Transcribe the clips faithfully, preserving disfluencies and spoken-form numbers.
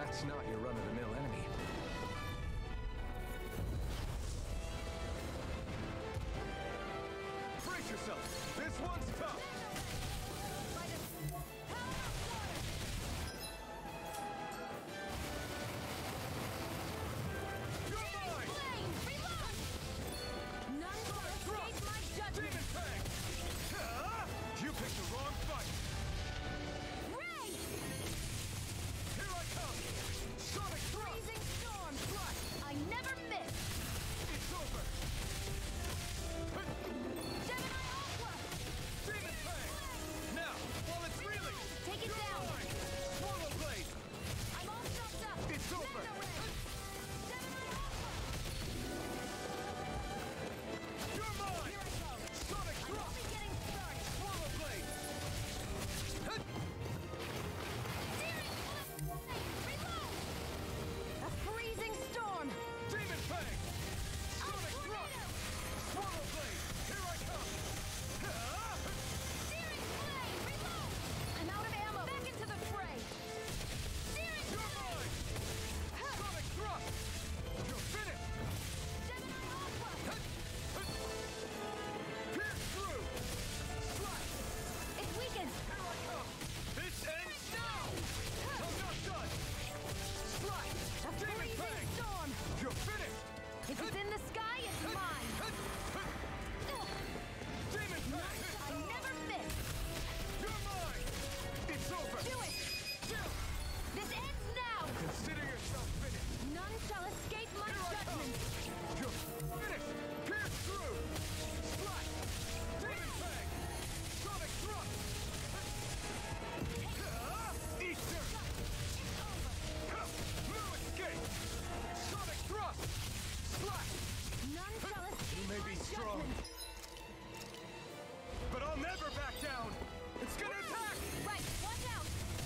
That's not your run-of-the-mill enemy. Brace yourself! This one's tough! You picked the wrong fight! Ray! Here I come! Sonic thrust! Freezing storm! Flash! I never miss! It's over! Gemini Aqua! Demon Fang! Now, while it's reeling! Take it You're down! mine. Swallow Blade! I'm all chopped up! It's over! Mega Ray! Gemini Aqua! You're mine! Here I go! Sonic I'm thrust! only getting started! Swallow Blade! Searing flame! Reload! A freezing storm! Demon Fang! Sonic A thrust! tornado! Swallow Blade! Here I come! Searing flame! Reload! I'm out of ammo! Back into the fray! Searing You're flame! mine! Sonic thrust! You're finished! Gemini Aqua! Pierce through! Slash! It's weakened! Here I come! This ends now! I'm not done! Slash! A Demon freezing Fang! storm! You're finished! If it's in the sky, it's mine! Demon Fang! I never miss! You're mine! It's over! Do it! Kill! This ends now! Consider yourself finished! None shall escape my Here I come! judgment! You're finished! Pierce through! Slash! Demon Fang! Sonic thrust! Easter! It's over! No escape! Sonic thrust! Slash! None shall escape You may my be strong, judgment! but I'll never back down! It's gonna attack! Right, watch out!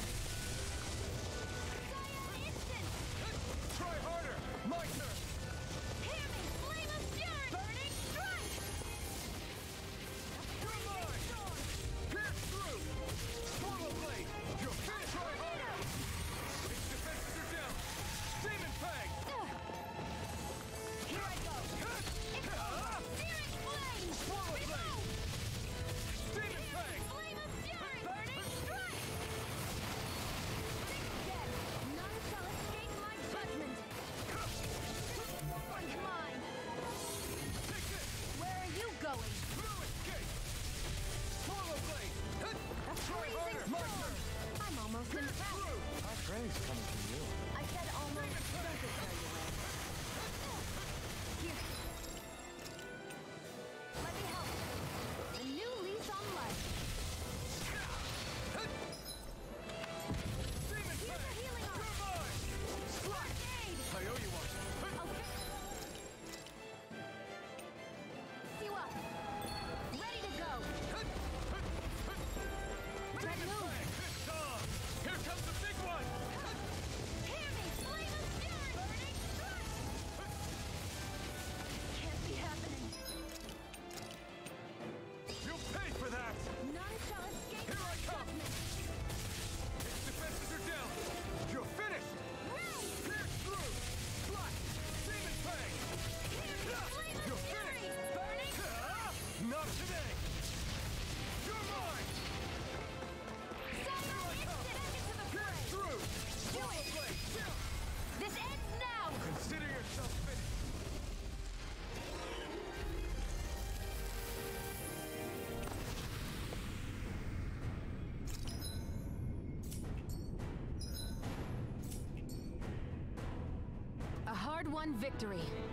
Gaia instant! Try harder! My turn! Hear me! Flame of fury! Burning strike! You're mine! Storm! Pierce through! Swallow Blade! You're finished! Try harder! Its defenses are down! Demon Fang! Here I go! It's over! Searing flame! Swallow Blade! Reload! Demon Fang! Flame of fury! Burning strike! Six dead! None shall escape my judgment! One's mine! Take this! Where are you going? No escape! Swallow Blade! A Try harder! freezing My storm! turn! I'm almost Pierce impressed! through! High praise coming from you. I said almost. Demon Don't Fang! get carried away. Here. Let me help. A new lease on life. Demon Here's a Fang! healing arm. You're mine! Slash! Aid! I owe you one! Okay. See you up. Ready to go. Red Demon move. Fang! It's on! Here comes the big one! Hear me, flame of fury! Burning strike! Can't be happening. You'll pay for that! None shall escape Here my I come. judgment. Its defenses are down! You're finished! Ray! Pierce through! Slash! Demon Fang! Hear me, flame of You're fury! finished! Burning Ah! Not today! You're mine! Samurai instant! Back into the fray! Pierce through! Swallow Blade! Kill! This ends now! Consider yourself finished! A hard-won victory.